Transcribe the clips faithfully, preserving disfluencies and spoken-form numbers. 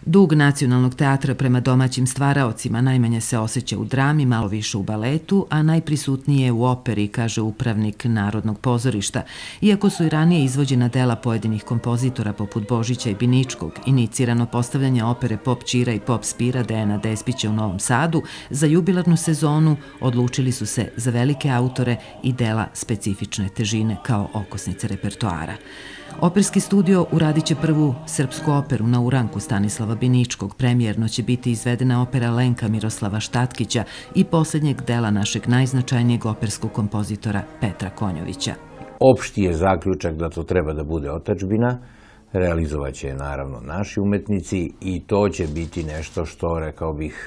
Dug Nacionalnog teatra prema domaćim stvaraocima najmanje se osjeća u drami, malo više u baletu, a najprisutnije je u operi, kaže upravnik Narodnog pozorišta. Iako su i ranije izvođena dela pojedinih kompozitora poput Božića i Biničkog, inicirano postavljanje opere Pop Ćira i Pop Spira Dejana Despića u Novom Sadu, za jubilarnu sezonu odlučili su se za velike autore i dela specifične težine kao okosnice repertoara. Operski studio uradit će prvu srpsku operu na uranku Stanislava Biničkog. Premijerno će biti izvedena opera Lenka Miroslava Štatkića i posljednjeg dela našeg najznačajnijeg operskog kompozitora Petra Konjovića. Opšti je zaključak da to treba da bude otadžbina, realizovat će je naravno naši umetnici i to će biti nešto što, rekao bih,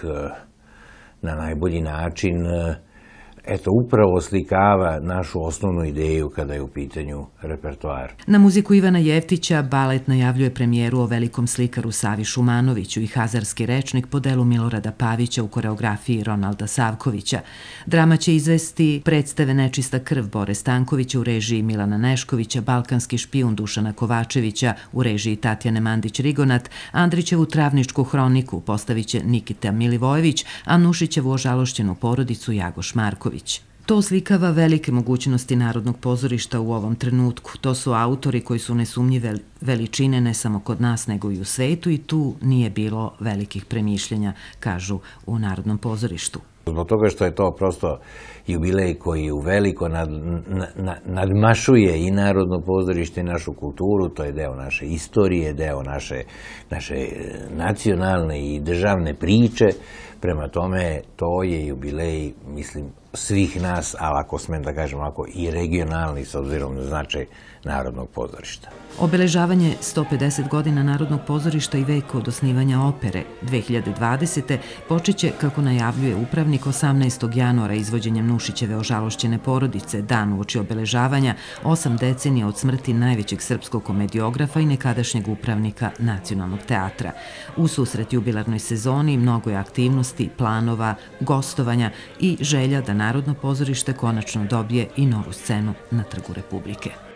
na najbolji način eto, upravo slikava našu osnovnu ideju kada je u pitanju repertoar. Na muziku Ivana Jevtića balet najavljuje premijeru o velikom slikaru Savi Šumanoviću i Hazarski rečnik po delu Milorada Pavića u koreografiji Ronalda Savkovića. Drama će izvesti predstave Nečista krv Bore Stankovića u režiji Milana Neškovića, Balkanski špijun Dušana Kovačevića u režiji Tatjane Mandić-Rigonat, Andrićevu Travničku hroniku postavit će Nikita Milivojević, a Nušićevu Ožalošćenu porodicu Jagoš Marković. To oslikava velike mogućnosti Narodnog pozorišta u ovom trenutku. To su autori koji su nesumnjive veličine ne samo kod nas nego i u svetu i tu nije bilo velikih premišljenja, kažu u Narodnom pozorištu. Zbog toga što je to prosto jubilej koji u veliko nad, nad, nadmašuje i Narodno pozorište i našu kulturu, to je deo naše istorije, deo naše, naše nacionalne i državne priče. Prema tome, to je jubilej, mislim, svih nas, ali ako smem da kažem ovako, i regionalni s obzirom na značaj Narodnog pozorišta. Obeležavanje sto pedeset godina Narodnog pozorišta i vek od osnivanja opere dve hiljade dvadesete počeće, kako najavljuje upravnik, osamnaestog januara izvođenjem Nušićeve Ožalošćene porodice, dan uoči obeležavanja osam decenija od smrti najvećeg srpskog komediografa i nekadašnjeg upravnika Nacionalnog teatra. U susret jubilarnoj sezoni mnogo je aktivnosti, planova, gostovanja i želja da Narodno pozorište konačno dobije i novu scenu na Trgu Republike.